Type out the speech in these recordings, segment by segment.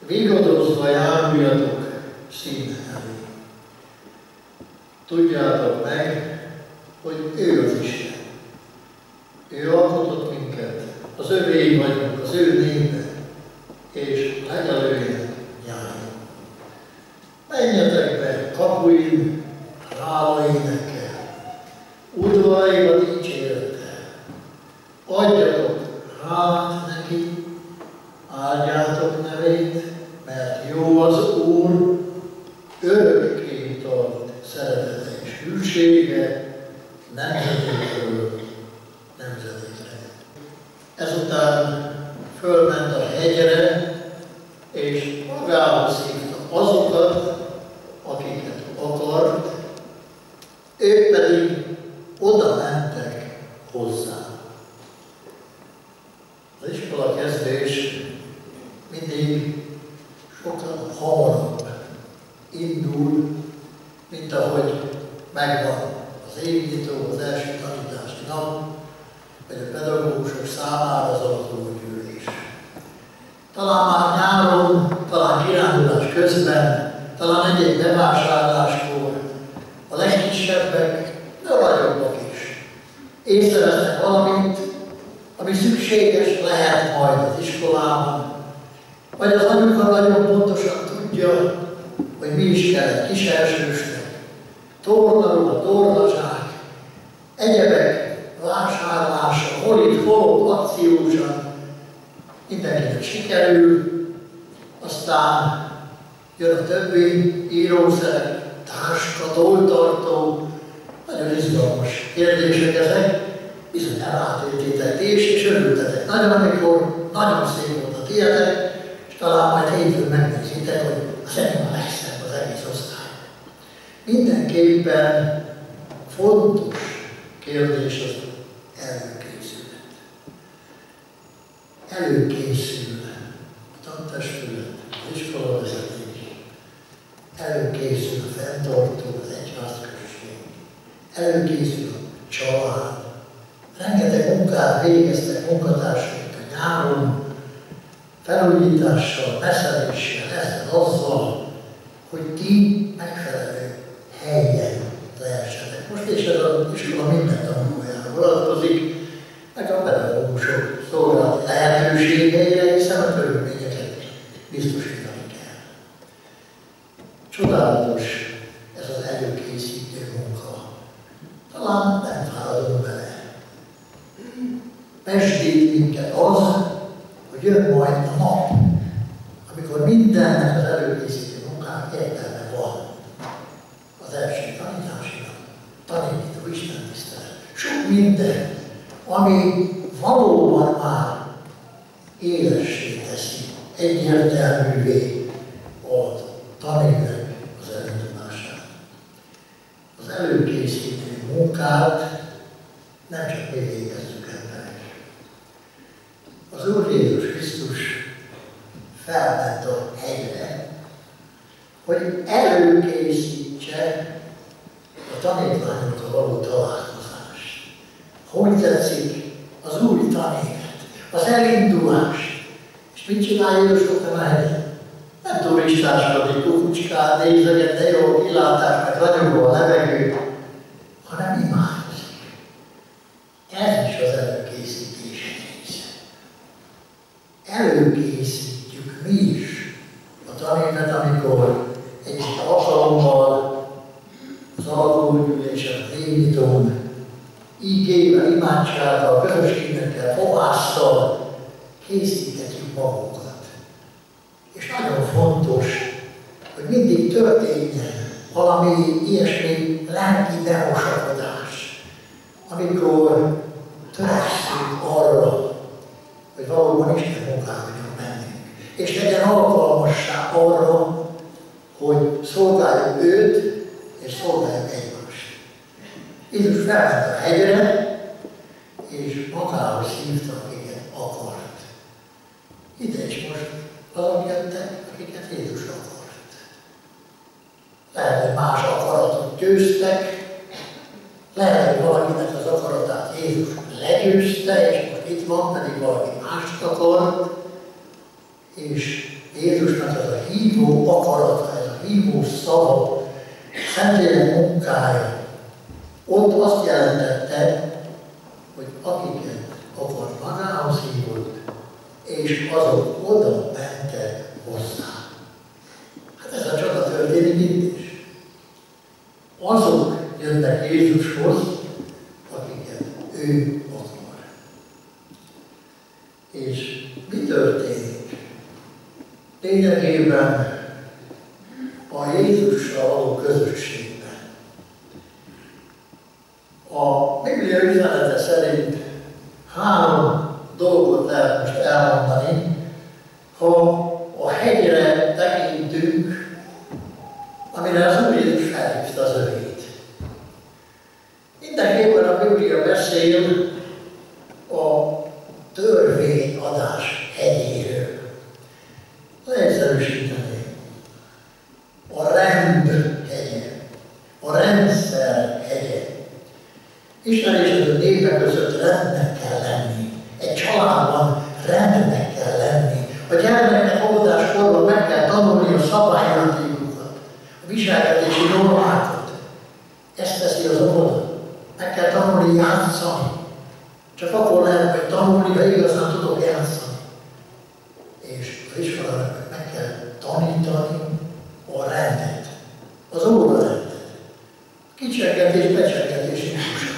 vigadozva járuljatok színe elé. Tudjátok meg, hogy ő az Isten. Ő alkotott minket, az övéi vagyunk, az ő népe, és legelője járjon. Menjetek be kapuin, hála énekkel, udvaraiba dicsérettel, adjatok hálát neki, áldjátok nevét, mert jó az Úr, örökké tart szeretete és hűsége, nemzetékről nemzetékre. Ezután fölment a hegyre, és magához hívta azokat, akiket akart, ők pedig oda mentek hozzá. Az iskola kezdés mindig sokkal hamarabb indul, mint ahogy megvan az évnyitó, az első tanítási nap, vagy a pedagógusok számára az alapulógyűlés. Talán már nyáron, talán kirándulás közben, talán egyéb bevásárláskor a legkisebbek, de a nagyobbak is észrevesznek valamit, ami szükséges lehet majd az iskolában, vagy az anyuka nagyon pontosan tudja, hogy mi is kell egy kis elsősnek, tornaruha, tornazsák, egyebek vásárlása, hol itt, hol akciósan, mindenkinek sikerül, aztán jön a többi írószerek, táska, tolltartó, nagyon izgalmas kérdések ezek, bizony rátértétek ti is, és örültetek nagyon, amikor nagyon szép volt a tietek, és talán majd hétfőn megnézitek, hogy az enyém a legszebb az egész osztály. Mindenképpen fontos kérdés az előkészület. Előkészül a tantestület, az iskolavezetés, előkészül a fenntartó, az egyházközség, előkészül a család. Rengeteg munkát végeztek munkatársaik a nyáron, felújítással, beszeléssel, ezzel, azzal, hogy ti megfelelő helyen lehessetek. Most is ez az iskola minden tanulójára vonatkozik, meg a pedagógusok szolgálati lehetőségeire, hiszen a körülményeket biztosítani kell. Csodálatos ez az előkészítő munka. Talán nem fáradunk bele. Mesdít minket az, hogy jön majd a nap, amikor mindennek az előkészítő munkának értelme van. Az első tanítási nap, tanító, istentisztelet, sok minden, ami valóban már élessé teszi, egyértelművé a tanévnek az elindulását. Az előkészítő munkát nem csak mi végezzük emberek. Az Úr Jézus Krisztus felment a hegyre, hogy előkészítse a tanítványokkal való találkozást. Hogy tetszik az új tanévet, az elindulást. És mit csinál Jézus ott a hegyen? Nem turistáskodik, kukucskál, nézeget, de jó kilátás, meg ragyogó a levegő, hanem imádkozik. Ez is az előkészítés része. Előkészítjük mi is a tanévet, amikor egy alkalommal az alapulógyűlésen, az évnyitón, ígével, imádsággal, közösségekkel, fogásszal készíthetjük magunkat. És nagyon fontos, hogy mindig történjen valami ilyesmi lelki bemosakodás, amikor törekszünk arra, hogy valóban Isten munkába tudjunk menni. És legyen alkalmassá arra, hogy szolgáljuk őt, és szolgáljuk egymást. Jézus felment a hegyre, és magához hívta, akiket akart. Ide is most azok jöttek, akiket Jézus akart. Lehet, hogy más akaratot győztek, lehet, hogy valakinek az akaratát Jézus legyőzte, és most itt van, pedig valaki mást akart, és Jézus Jézusnak ez a hívó akarata, ez a hívó szava, Szentlélek munkája, ott azt jelentette, hogy akiket akar magához hívott, és azok oda mentek hozzá. Hát ez a csoda történik itt is. Azok jönnek Jézushoz, akiket ő akar. És mi történik? Lényegében a Jézussal való közösségben. A Biblia üzenete szerint 3 dolgot lehet most elmondani, ha a hegyre tekintünk, amire az Úr Jézus felhívta az övét. Mindenképpen a Biblia beszél a törvényadás hegyéről. Leegyszerűsíteni. A rend hegye, a rendszer hegye. Isten és a népek között rendnek kell lenni. Egy családban rendnek kell lenni. A gyermeknek óvodáskorban meg kell tanulni a szabályjátékokat, a viselkedési normákat. Ezt teszi az óvoda. Meg kell tanulni játszani. Csak akkor lehet meg tanulni, ha igazán tudok játszani. És az iskolának meg kell tanítani a rendet, az órarendet, kicsengetés, becsengetés indusát.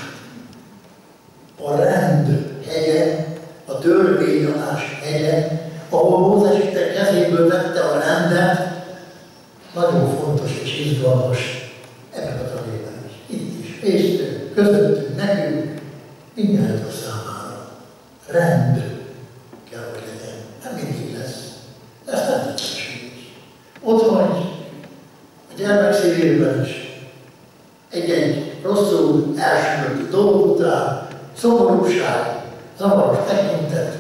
A rend hegye, a törvényadás hegye, ahol Mózes Isten kezéből vette a rendet, nagyon fontos és izgalmas ebben a tanében is. Itt is, résztünk, közöttünk, nekünk, mindjárt a számára. Rend kell, hogy legyen. Nem mindig lesz. Ezt nem tetszeség. Otthon is, a gyermek szívében is. Egy-egy rosszul elsülött dolog után, szomorúság, zavaros tekintet,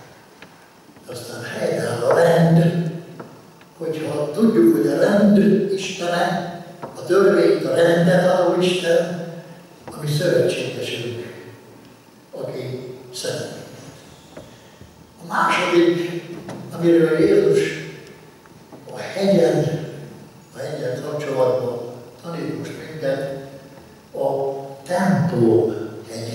aztán helyreáll a rend, hogyha tudjuk, hogy a rend Istene, a törvényt, a rendet adó Isten, ami szövetségesünk, aki szeret. A második, amiről Jézus a hegyen kapcsolatban tanít most minket, a templom hegye.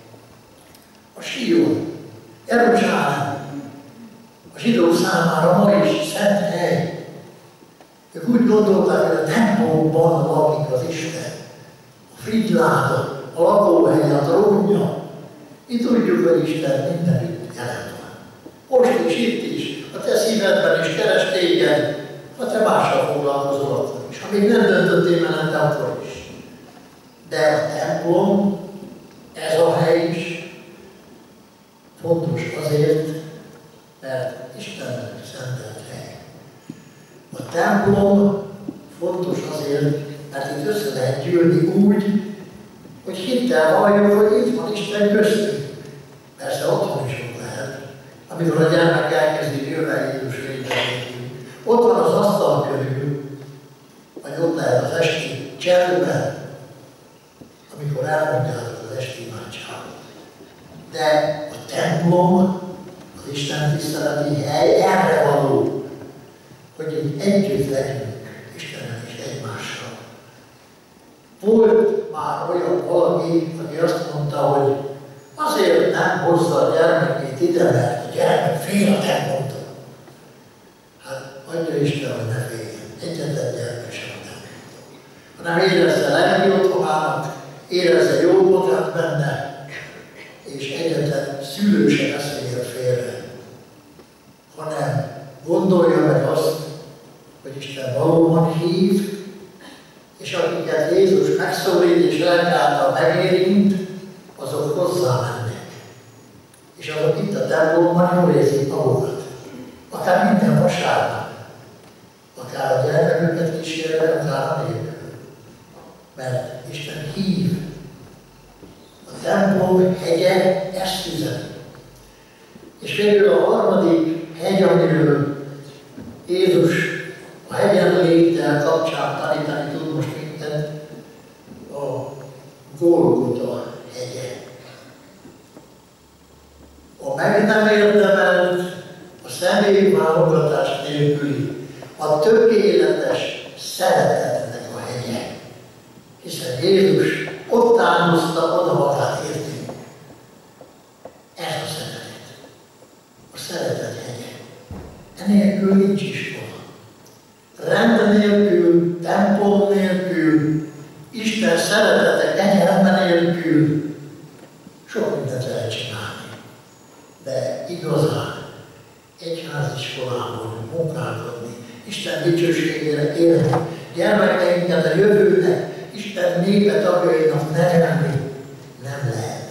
A Sion, Jeruzsálem, a zsidók számára ma is szent hely. Ők úgy gondolták, hogy a templomban lakik az Isten. A frigyláda, a lakóhely, a trónja. Mi tudjuk, hogy Isten mindenütt jelen van. Most is, itt is, a te szívedben is keres téged, ha te mással foglalkozol akkor is. Ha még nem döntöttél mellette, akkor is. De a templom, ez a hely is fontos azért, mert Isten szentelt hely. A templom fontos azért, mert itt össze lehet gyűlni úgy, hogy hittel halljuk, hogy itt van Isten köztünk. Persze otthon is ott lehet, amikor a gyermek elkezdi jövel Jézus létezésünk. Ott van az asztal körül, vagy ott lehet az esti csendben, amikor elmondjátok az esti imádságot. De a templom, az Isten tiszteleti hely erre való, hogy együtt legyünk Istennel és egymással. Volt már olyan valaki, aki azt mondta, hogy azért nem hozza a gyermekét ide, mert a gyermek fél a templomtól. Hát adja Isten, hogy ne féljen. Egyetlen gyermek sem a templomtól. Hanem érezze lelki otthonának, érezze jó magát benne, és egyetlen szülő se beszélje félre, hanem gondolja meg azt, hogy Isten valóban hív, és akiket Jézus megszólít és lelk által megérint, azok hozzá mennek. És azok itt a templomban jól érzik magukat. Akár minden vasárnap, akár a gyermeküket kísérve, akár a nélkül. Mert Isten hív. A templom hegye ezt üzeni. És végül a harmadik hegy, amiről Jézus a hegyen léttel kapcsán tanítani tud most minket, a Golgota hegye. A meg nem érdemelt, a személyválogatás nélküli a tökéletes szeretetnek a hegye. Hiszen Jézus ott álmozta oda magát értünk. Ez a szeretet. A szeretet hegye. Enélkül nincs iskola. Rend nélkül, templom nélkül, Isten szeretete kegyelme nélkül sok mindent lehet csinálni. De igazán egyháziskolában munkálkodni, Isten dicsőségére élni, gyermekeinket a jövőnek, Isten népe tagjainak nevelni nem lehet.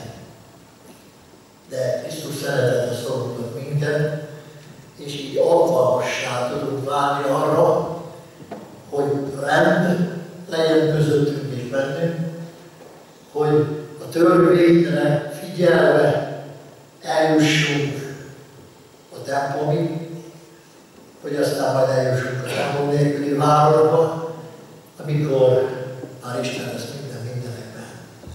De Krisztus szeretete szorultat minket, és így alkalmassá tudunk válni arra, hogy rend legyen közöttünk és bennünk, hogy a törvényre figyelve eljussunk a templomig, hogy aztán majd eljussunk a templom nélküli városba, amikor már Isten lesz mindenekben.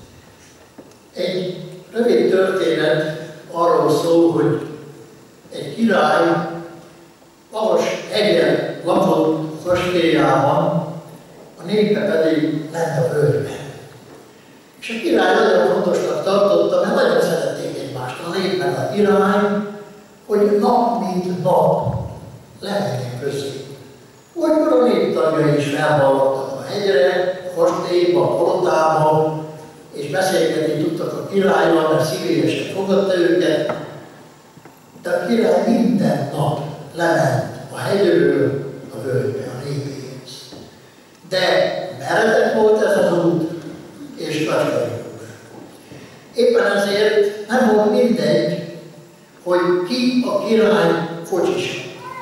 Egy rövid történet arról szól, hogy egy király magas hegyen lakott kastélyában, a népe pedig lent a völgyben. És a király nagyon fontosnak tartotta, mert nagyon szerették egymást a nép meg a király, hogy nap mint nap lehetnek közé. Olykor a nép tagjai is felvallattak a hegyre, a kastélyba, a palotába, és beszélgetni tudtak a királlyal, mert szívélyesen fogadta őket. De a király minden nap lement a hegyről a völgybe, a népéhez. De meredek volt ez az út, és kacskarikus. Éppen ezért nem volt mindegy, hogy ki a király kocsisa.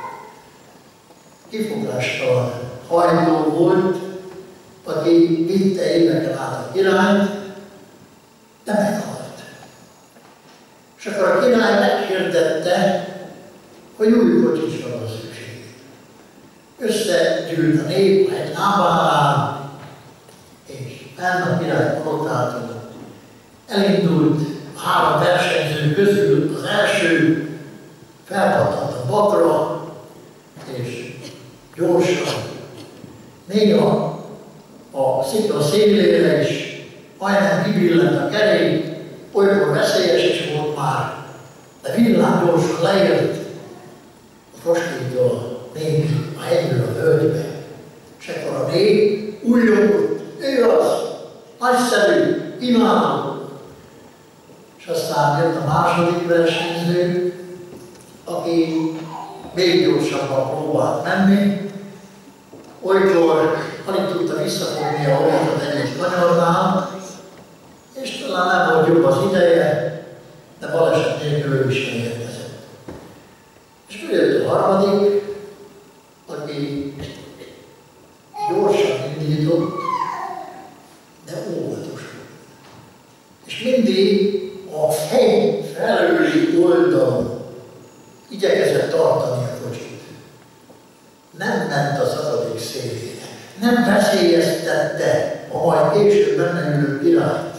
Kifogástalan hajtó volt, aki vitte éveken át a királyt, de meghalt. És akkor a király meghirdette, hogy új kocsisra van szükség. Összegyűlt a nép egy lábánál, és fenn a király palotától elindult a 3 versenyző közül az első, felpattant a bakra, és gyorsan, néha a szikla szélére is majdnem kibillent a kerék, olykor veszélyes is volt már, de villámgyorsan leért a kastélytól népi a hegyről a völgybe. És akkor a nép újjongott, ő az, nagyszerű, imádom. És aztán jött a második versenyző, aki még gyorsabban próbált menni, olykor alig tudta visszafogni a hajat egyik kanyarnál, és talán nem volt jobb az ideje, de baleset nélkül ő is megérkezett. És jött a harmadik, aki gyorsan indított, de óvatos. És mindig a hegy felőli oldalon igyekezett tartani a kocsit. Nem ment a szakadék szélére, nem veszélyeztette a majd később benne ülő királyt.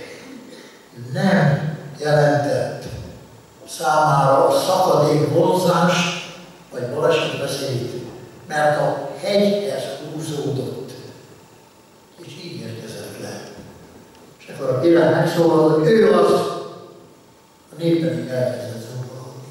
Nem jelentett számára a szakadék vonzás vagy baleset veszélyt, mert a hegyhez húzódott, és így érkezett le. És akkor a király megszólalt, hogy ő az, a nép pedig elkezdett zúgolódni.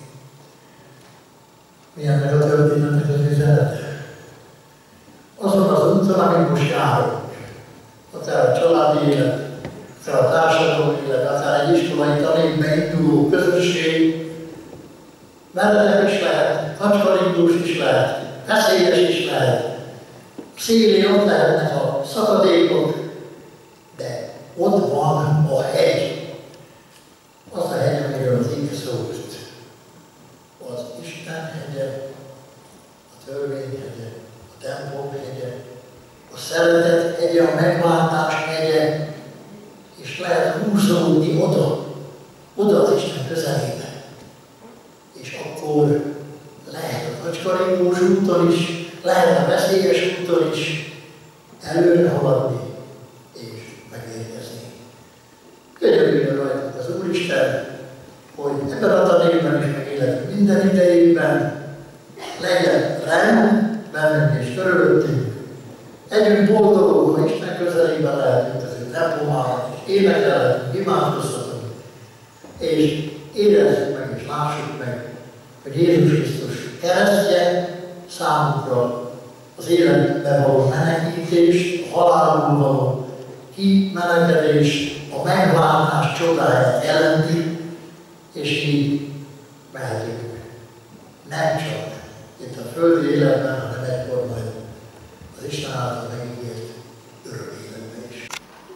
Mi ennek a történetnek az üzenete? Azon az úton, amit most járunk, akár a családi élet, akár a társadalmi élet, akár egy iskolai tanékbe induló közösség, meredek is lehet, kacskaringós is lehet, veszélyes is lehet, szélén ott lehetnek a szakadékok, de ott van a hegy. Az a hegy, amiről az ige szólt. Az Isten hegye, a törvény hegye, a templom hegye, a szeretet hegye, a megváltás hegye, és lehet húzódni oda az Isten közelébe. És akkor lehet a kacskaringós úton is, lehet a veszélyes úton is előre haladni és megérkezni. Könyörüljön rajtunk az Úristen, hogy ebben a tanékben is meg életünk minden idejében legyen rend bennünk és körülöttünk. Együtt boldogul, ha Isten közelében lehetünk az ő templomában, és énekelhetünk, imádkozhatunk, és érezzük meg, és lássuk meg, hogy Jézus Krisztus keresztje számunkra az életben való menekítés, a halálból való kimenekedés, a megváltás csodáját jelenti, és így mehetünk. Nem csak itt a földi életben, hanem egykor majd az Isten által megígért örök életben is.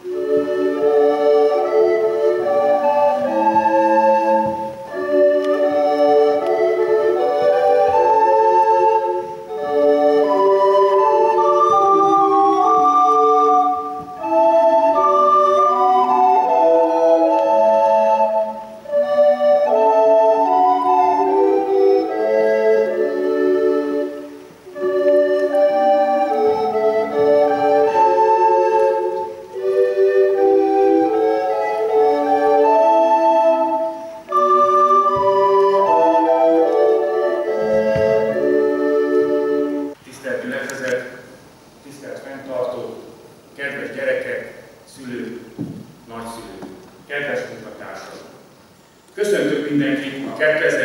Köszöntök mindenkit a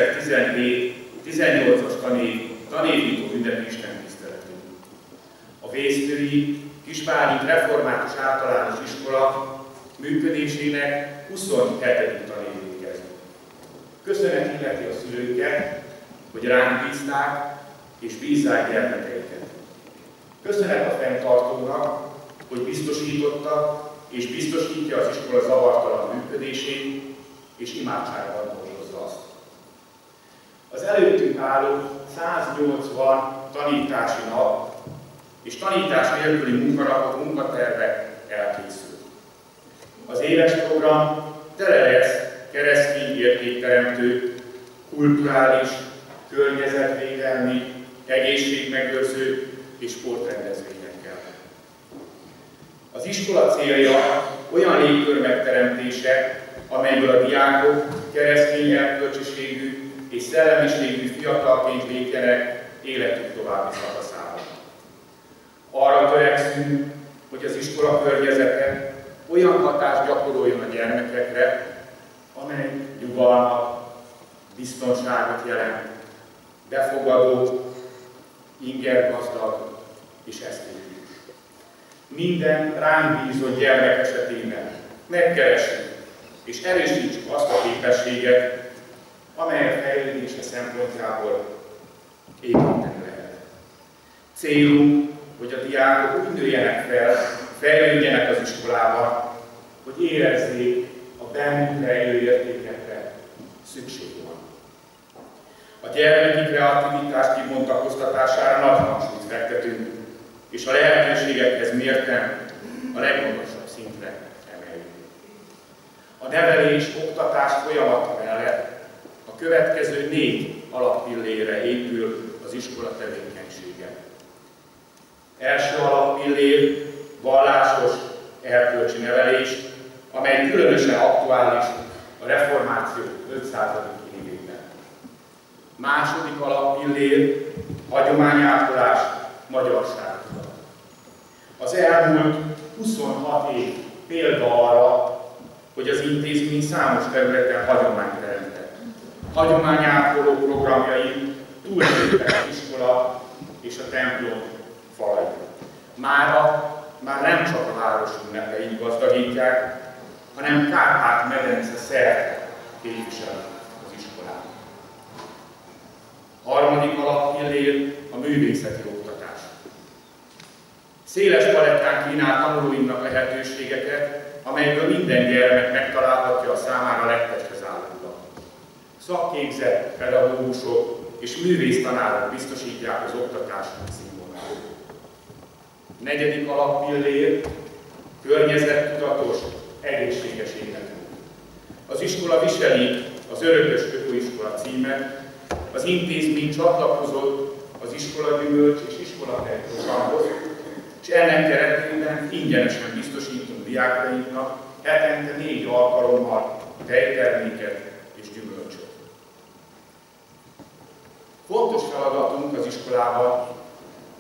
2017-18-as tanévnyitó ünnepi istentiszteletén. A Vésztői Kisbálint Református Általános Iskola működésének 27. tanévét kezdjük. Köszönet illeti a szülőket, hogy ránk bízták és bízzák gyermekeiket. Köszönet a fenntartónak, hogy biztosította és biztosítja az iskola zavartalan működését, és imádságban hordozza azt. Az előttünk álló 180 tanítási nap és tanítás nélküli munkanapok, munkatervek elkészült. Az éves program tele lesz keresztény értékteremtő, kulturális, környezetvédelmi, egészségmegőrző és sportrendezvényekkel. Az iskola célja olyan légkör megteremtése, amelyből a diákok keresztény erkölcsiségű és szellemiségű fiatalként lépjenek életük további szakaszában. Arra törekszünk, hogy az iskola környezete olyan hatást gyakoroljon a gyermekekre, amely nyugalmat, biztonságot jelent, befogadó, ingergazdag és esztétikus. Minden ránk bízott gyermek esetében megkeressük és erősítsük azt a képességet, amely a fejlődése szempontjából építeni lehet. Célunk, hogy a diákok úgy nőjenek fel, fejlődjenek az iskolában, hogy érezzék a bennük rejlő értékekre szükség van. A gyermeki kreativitás kibontakoztatására nagy hangsúlyt fektetünk, és a lehetőségekhez mérten a legmagasabb szintre emeljük. A nevelés-oktatás folyamata mellett a következő 4 alappillérre épül az iskola tevékenysége. Első alappillér vallásos erkölcsi nevelés, amely különösen aktuális a reformáció 500. évében. Második alappillér hagyományátkolás, magyarságtudat. Az elmúlt 26 év példa arra, hogy az intézmény számos területen hagyományt teremtett. Hagyományápoló programjai túléptek az iskola és a templom falait. Mára már nem csak a város ünnepeit gazdagítják, hanem Kárpát-medence szerte képvisel az iskolát. Harmadik alappillér a művészeti oktatás. Széles palettán kínál tanulóinknak lehetőségeket, amelyből minden gyermek megtalálhatja a számára legtesthez állóban. Szakképzett pedagógusok és művésztanárok biztosítják az oktatás színvonalát. Negyedik alappillér környezettudatos, egészséges életmód. Az iskola viseli az Örökös Ökoiskola címet, az intézmény csatlakozott az iskola gyümölcs és iskolatej programhoz, és ennek keretében ingyenesen biztosítunk diákjainknak hetente 4 alkalommal tejterméket és gyümölcsöt. Fontos feladatunk az iskolában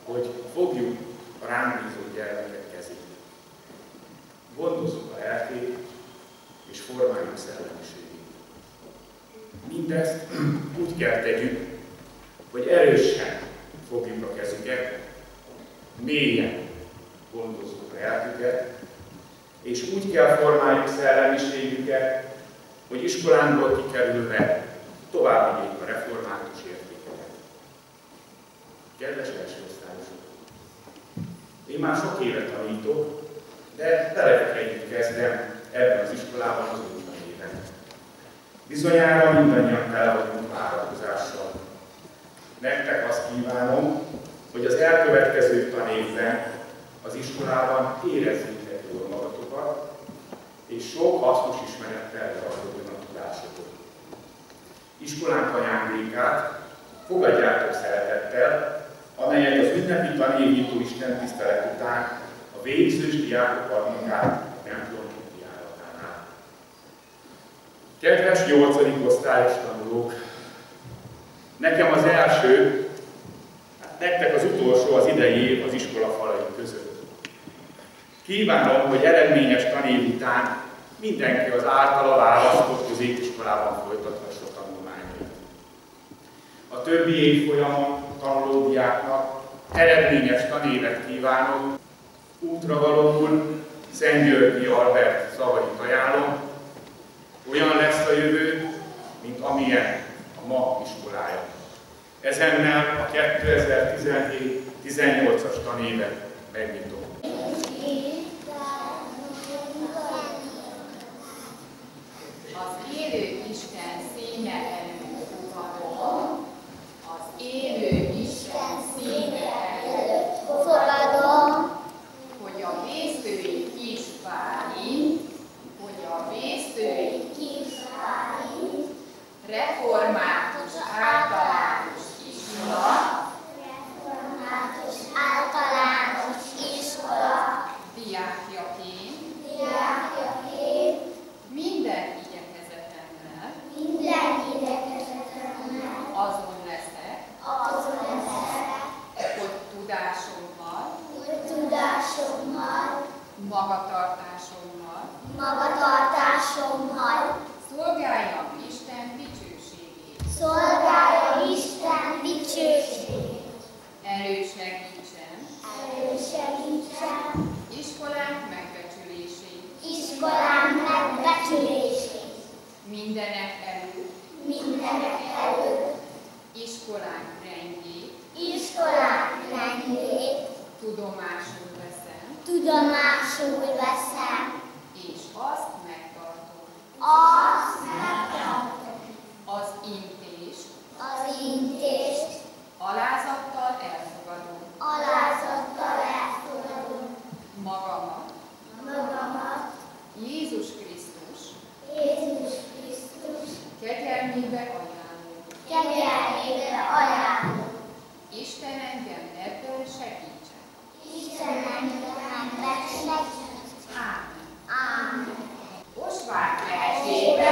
hogy fogjuk a ránk bízott gyermekek kezét. Gondozzuk a lelkét, és formáljuk szellemiségét. Mindezt úgy kell tegyük, hogy erősen fogjuk a kezüket, mélyen gondozzuk a lelküket, és úgy kell formáljuk szellemiségüket, hogy iskolánkból kikerülve tovább vigyék a református értékeket. Kedves elsőosztályosok! Én már sok éve tanítok, de veletek együtt kezdem ebben az iskolában az 50 évet. Bizonyára mindannyian tele vagyunk várakozással. Nektek azt kívánom, hogy az elkövetkező tanévben az iskolában érezzétek jól magatokat, és sok hasznos ismerettel gazdagodjon a tudásotok. Iskolánk ajándékát fogadjátok szeretettel, amelyet az ünnepi tanévnyitó istentisztelet után a végzős diákok adnak át a templom kijáratánál. Kedves 8. osztályos tanulók! Nekem az első, nektek az utolsó az idei év az iskola falai között. Kívánom, hogy eredményes tanév után mindenki az általa választott középiskolában folytathassa tanulmányait. A többi évfolyamon tanuló diáknak eredményes tanévet kívánok. Útra valóul Szentgyörgyi Albert szavait ajánlom. Olyan lesz a jövő, mint amilyen a ma iskolája. Ezennel a 2017-18-as tanévet megnyitom. Az élő Isten színe előtt fogadom, az élő Isten színe előtt fogadom, hogy a vésztői kis Bálint, református általános iskola diákjaként minden igyekezetemmel azon leszek, hogy tudásommal, magatartásommal szolgáljam Isten dicsőségét. Elősegítsem iskolánk megbecsülését. Mindenek előtt iskolánk rendjét tudomásul veszem, és azt megtartom. Az intést alázattal elfogadom. Magamat Jézus Krisztus kegyelmébe ajánlom. Isten engem ebben segítsen. Ámen. Osvárd lelkében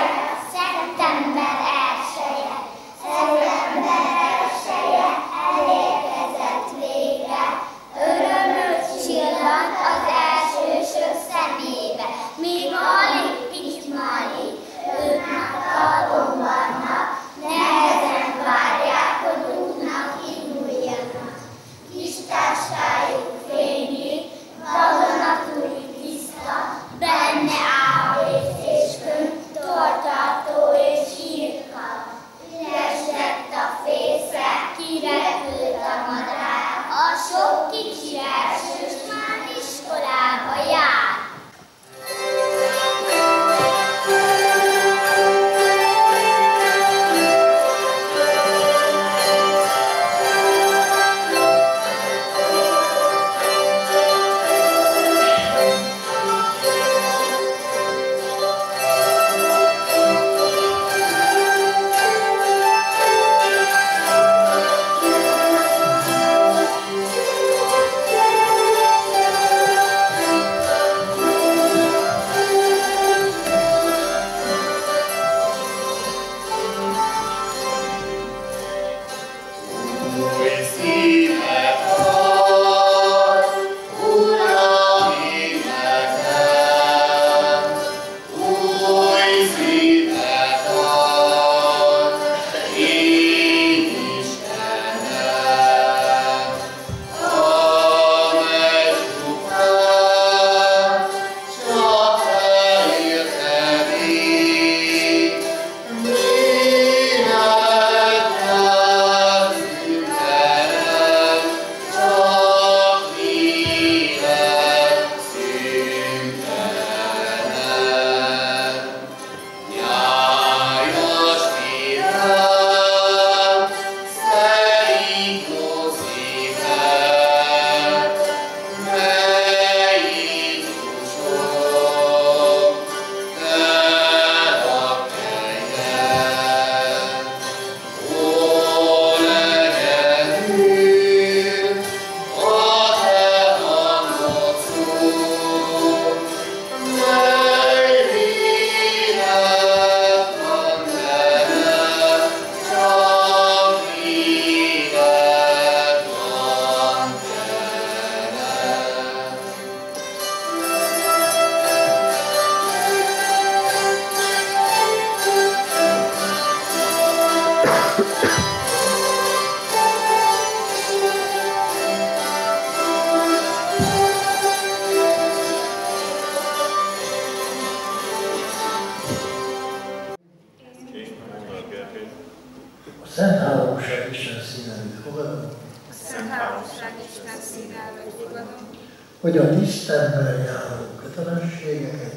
szívvel fogadom, hogy a tisztemben járó kötelességeket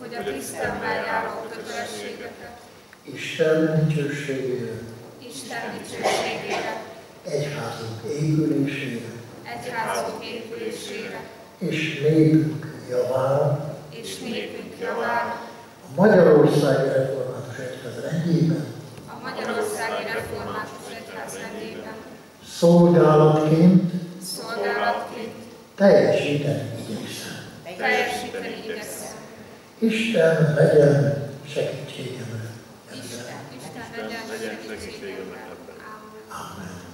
Isten dicsőségére, egyházunk épülésére és népünk javára, a Magyarországi Református Egyház rendjében szolgálatként teljesíteni igyekszem. Isten legyen segítségemre. Amen.